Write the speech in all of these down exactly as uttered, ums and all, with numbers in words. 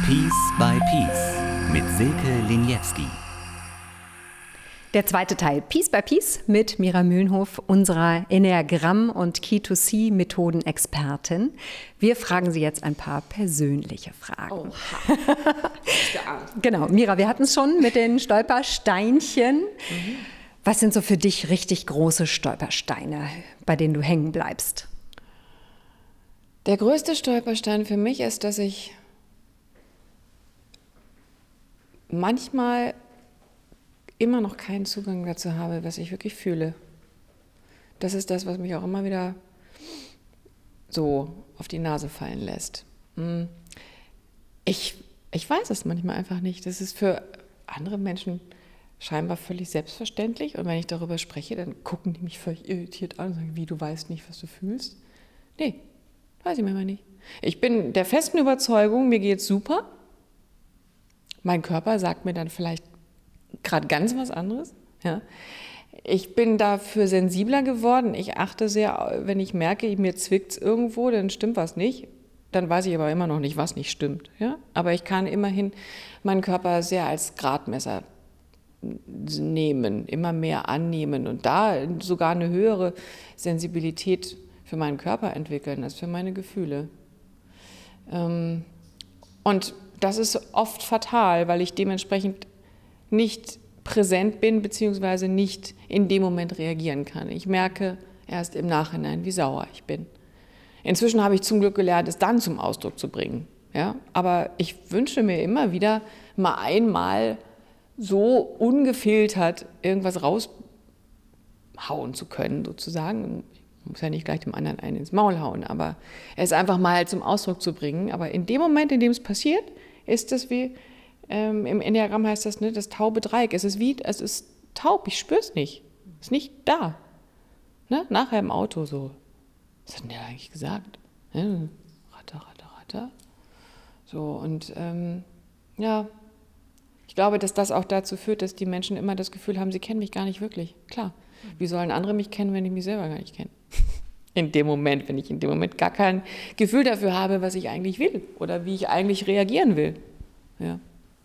Piece by Piece mit Silke Liniewski. Der zweite Teil, Piece by Piece mit Mira Mühlenhof, unserer Enneagramm- und Key to See-Methoden-Expertin. Wir fragen Sie jetzt ein paar persönliche Fragen. Oha. Genau, Mira, wir hatten es schon mit den Stolpersteinchen. Mhm. Was sind so für dich richtig große Stolpersteine, bei denen du hängen bleibst? Der größte Stolperstein für mich ist, dass ich manchmal immer noch keinen Zugang dazu habe, was ich wirklich fühle. Das ist das, was mich auch immer wieder so auf die Nase fallen lässt. Ich, ich weiß es manchmal einfach nicht. Das ist für andere Menschen scheinbar völlig selbstverständlich. Und wenn ich darüber spreche, dann gucken die mich völlig irritiert an und sagen, wie, du weißt nicht, was du fühlst? Nee, weiß ich manchmal nicht. Ich bin der festen Überzeugung, mir geht's super. Mein Körper sagt mir dann vielleicht gerade ganz was anderes. Ja. Ich bin dafür sensibler geworden. Ich achte sehr, wenn ich merke, mir zwickt es irgendwo, dann stimmt was nicht. Dann weiß ich aber immer noch nicht, was nicht stimmt. Ja. Aber ich kann immerhin meinen Körper sehr als Gradmesser nehmen, immer mehr annehmen und da sogar eine höhere Sensibilität für meinen Körper entwickeln als für meine Gefühle. Und das ist oft fatal, weil ich dementsprechend nicht präsent bin, beziehungsweise nicht in dem Moment reagieren kann. Ich merke erst im Nachhinein, wie sauer ich bin. Inzwischen habe ich zum Glück gelernt, es dann zum Ausdruck zu bringen. Ja? Aber ich wünsche mir immer wieder, mal einmal so ungefiltert irgendwas raushauen zu können, sozusagen. Ich muss ja nicht gleich dem anderen einen ins Maul hauen, aber es einfach mal zum Ausdruck zu bringen. Aber in dem Moment, in dem es passiert, ist es wie, ähm, im Enneagramm heißt das, ne, das taube Dreieck. Es ist wie, es ist taub, ich spüre es nicht. Es ist nicht da. Ne? Nachher im Auto so. Was hat denn der eigentlich gesagt? Ne? Ratter, ratter, ratter. So, und ähm, ja, ich glaube, dass das auch dazu führt, dass die Menschen immer das Gefühl haben, sie kennen mich gar nicht wirklich. Klar, wie sollen andere mich kennen, wenn ich mich selber gar nicht kenne? In dem Moment, wenn ich in dem Moment gar kein Gefühl dafür habe, was ich eigentlich will oder wie ich eigentlich reagieren will. Ja,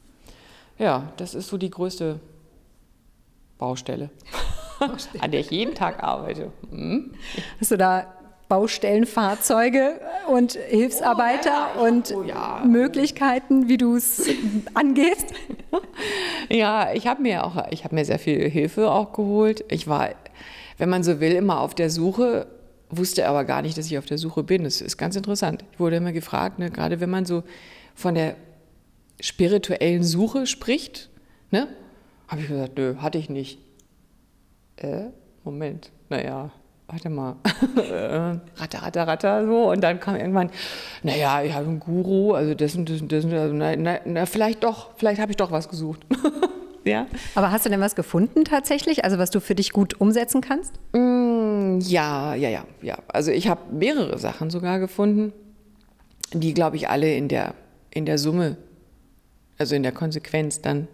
ja, das ist so die größte Baustelle, Baustelle. An der ich jeden Tag arbeite. Hm? Hast du da Baustellenfahrzeuge und Hilfsarbeiter oh, ja, und oh, ja. Möglichkeiten, wie du es angehst? Ja, ich habe mir auch, ich habe mir sehr viel Hilfe auch geholt. Ich war, wenn man so will, immer auf der Suche, wusste aber gar nicht, dass ich auf der Suche bin. Das ist ganz interessant. Ich wurde immer gefragt, ne, gerade wenn man so von der spirituellen Suche spricht, ne, habe ich gesagt, nö, hatte ich nicht. Äh, Moment, naja, warte mal, ratter, ratter, ratter, so. Und dann kam irgendwann, naja, ich habe einen Guru, also das und das und das, also, na, na, na, vielleicht doch, vielleicht habe ich doch was gesucht. Ja. Aber hast du denn was gefunden tatsächlich, also was du für dich gut umsetzen kannst? Mm, ja, ja, ja, ja. Also ich habe mehrere Sachen sogar gefunden, die, glaube ich, alle in der, in der Summe, also in der Konsequenz dann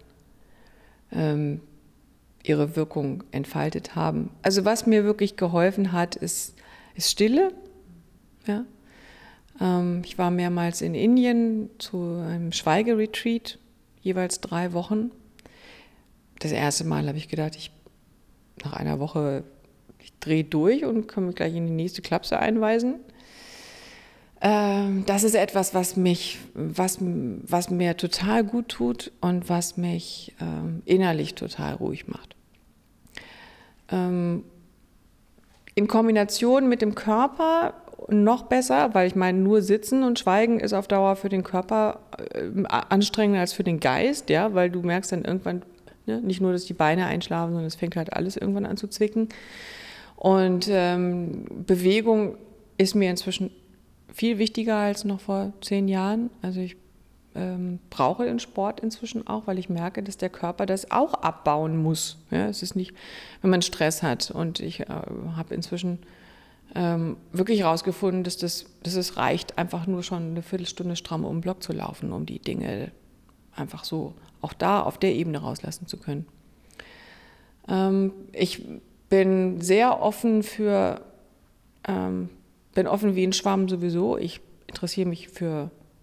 ähm, ihre Wirkung entfaltet haben. Also was mir wirklich geholfen hat, ist, ist Stille. Ja? Ähm, ich war mehrmals in Indien zu einem Schweigeretreat, jeweils drei Wochen. Das erste Mal habe ich gedacht, ich nach einer Woche, ich drehe durch und kann mich gleich in die nächste Klapse einweisen. Ähm, das ist etwas, was mich, was, was mir total gut tut und was mich ähm, innerlich total ruhig macht. Ähm, in Kombination mit dem Körper noch besser, weil ich meine, nur sitzen und schweigen ist auf Dauer für den Körper äh, anstrengender als für den Geist, ja, weil du merkst dann irgendwann, ne, nicht nur, dass die Beine einschlafen, sondern es fängt halt alles irgendwann an zu zwicken. Und ähm, Bewegung ist mir inzwischen viel wichtiger als noch vor zehn Jahren. Also ich ähm, brauche den Sport inzwischen auch, weil ich merke, dass der Körper das auch abbauen muss. Ja, es ist nicht, wenn man Stress hat. Und ich äh, habe inzwischen ähm, wirklich herausgefunden, dass, das, dass es reicht, einfach nur schon eine Viertelstunde stramm um den Block zu laufen, um die Dinge einfach so auch da auf der Ebene rauslassen zu können. Ähm, ich bin sehr offen für, ähm, bin offen wie ein Schwamm sowieso. Ich interessiere mich für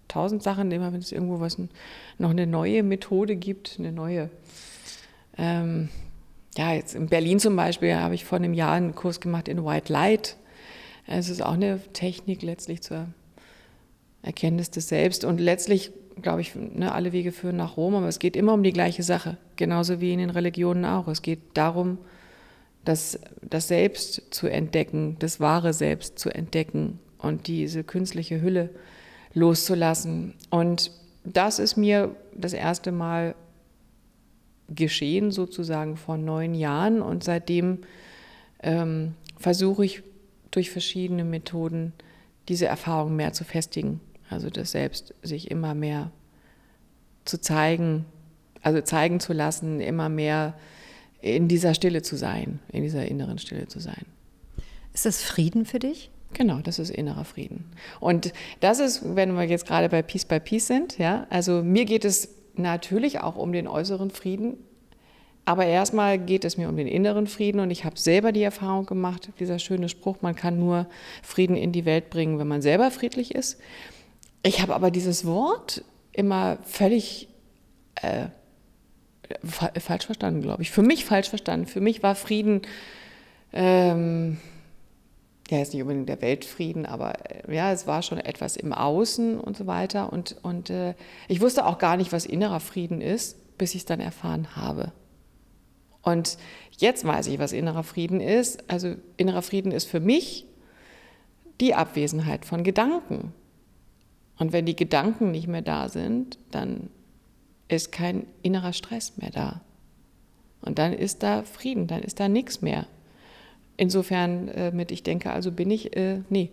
tausend Sachen, immer wenn es irgendwo was, noch eine neue Methode gibt, eine neue. Ähm, ja, jetzt in Berlin zum Beispiel habe ich vor einem Jahr einen Kurs gemacht in White Light. Es ist auch eine Technik letztlich zur Erkenntnis des Selbst. Und letztlich, glaube ich, ne, alle Wege führen nach Rom, aber es geht immer um die gleiche Sache. Genauso wie in den Religionen auch. Es geht darum, das, das Selbst zu entdecken, das wahre Selbst zu entdecken und diese künstliche Hülle loszulassen. Und das ist mir das erste Mal geschehen, sozusagen vor neun Jahren. Und seitdem ähm, versuche ich durch verschiedene Methoden diese Erfahrung mehr zu festigen. Also das Selbst sich immer mehr zu zeigen, also zeigen zu lassen, immer mehr in dieser Stille zu sein, in dieser inneren Stille zu sein. Ist das Frieden für dich? Genau, das ist innerer Frieden. Und das ist, wenn wir jetzt gerade bei Piece by Piece sind, ja, also mir geht es natürlich auch um den äußeren Frieden, aber erstmal geht es mir um den inneren Frieden und ich habe selber die Erfahrung gemacht, dieser schöne Spruch, man kann nur Frieden in die Welt bringen, wenn man selber friedlich ist. Ich habe aber dieses Wort immer völlig äh, fa- falsch verstanden, glaube ich. Für mich falsch verstanden. Für mich war Frieden ähm, ja, jetzt nicht unbedingt der Weltfrieden, aber ja, es war schon etwas im Außen und so weiter. Und, und äh, ich wusste auch gar nicht, was innerer Frieden ist, bis ich es dann erfahren habe. Und jetzt weiß ich, was innerer Frieden ist. Also innerer Frieden ist für mich die Abwesenheit von Gedanken. Und wenn die Gedanken nicht mehr da sind, dann ist kein innerer Stress mehr da. Und dann ist da Frieden, dann ist da nichts mehr. Insofern äh, mit ich denke, also bin ich, äh, nee,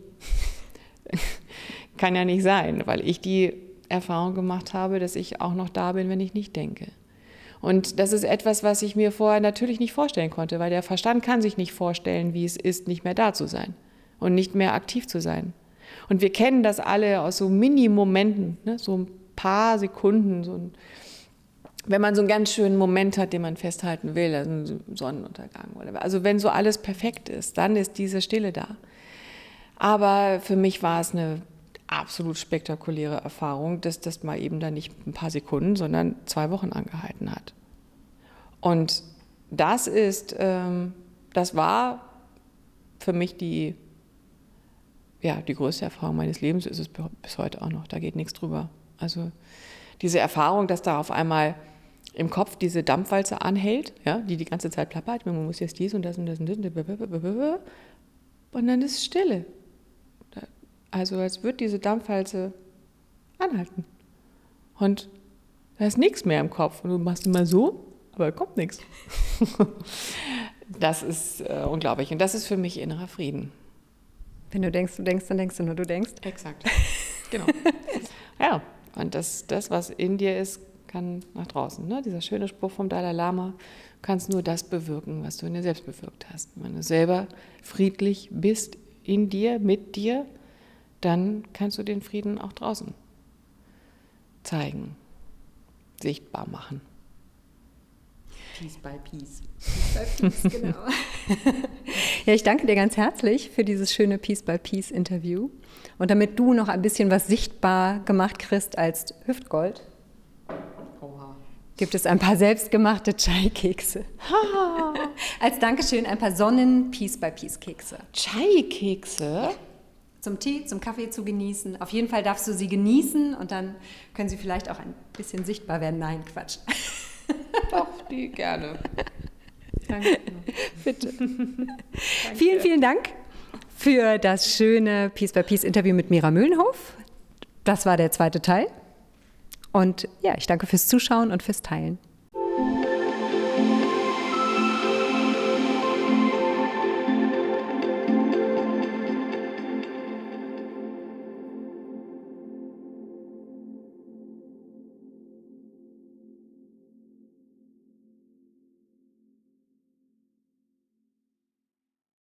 kann ja nicht sein, weil ich die Erfahrung gemacht habe, dass ich auch noch da bin, wenn ich nicht denke. Und das ist etwas, was ich mir vorher natürlich nicht vorstellen konnte, weil der Verstand kann sich nicht vorstellen, wie es ist, nicht mehr da zu sein und nicht mehr aktiv zu sein. Und wir kennen das alle aus so Mini-Momenten, ne? So ein paar Sekunden, so ein, wenn man so einen ganz schönen Moment hat, den man festhalten will, also ein Sonnenuntergang oder also wenn so alles perfekt ist, dann ist diese Stille da. Aber für mich war es eine absolut spektakuläre Erfahrung, dass das mal eben dann nicht ein paar Sekunden, sondern zwei Wochen angehalten hat. Und das ist, ähm, das war für mich die, ja, die größte Erfahrung meines Lebens, ist es bis heute auch noch, da geht nichts drüber. Also diese Erfahrung, dass da auf einmal im Kopf diese Dampfwalze anhält, ja, die die ganze Zeit plappert, man muss jetzt dies und das und das und das und dann ist Stille. Also als würde diese Dampfwalze anhalten. Und da ist nichts mehr im Kopf. Und du machst immer so, aber da kommt nichts. Das ist äh, unglaublich. Und das ist für mich innerer Frieden. Wenn du denkst, du denkst, dann denkst du nur, du denkst. Exakt. Genau. Ja, und das, das, was in dir ist, kann nach draußen. Ne? Dieser schöne Spruch vom Dalai Lama, du kannst nur das bewirken, was du in dir selbst bewirkt hast. Wenn du selber friedlich bist in dir, mit dir, dann kannst du den Frieden auch draußen zeigen, sichtbar machen. Piece by Piece. Piece by Piece, genau. Ja, ich danke dir ganz herzlich für dieses schöne Piece by Piece Interview. Und damit du noch ein bisschen was sichtbar gemacht kriegst als Hüftgold, Oha. gibt es ein paar selbstgemachte Chai-Kekse. Als Dankeschön ein paar Sonnen-Piece by Piece Kekse. Chai-Kekse? Ja. Zum Tee, zum Kaffee zu genießen. Auf jeden Fall darfst du sie genießen und dann können sie vielleicht auch ein bisschen sichtbar werden. Nein, Quatsch. Doch, die gerne. Danke. Bitte. Danke. Vielen, vielen Dank für das schöne Piece by Piece Interview mit Mira Mühlenhof. Das war der zweite Teil. Und ja, ich danke fürs Zuschauen und fürs Teilen.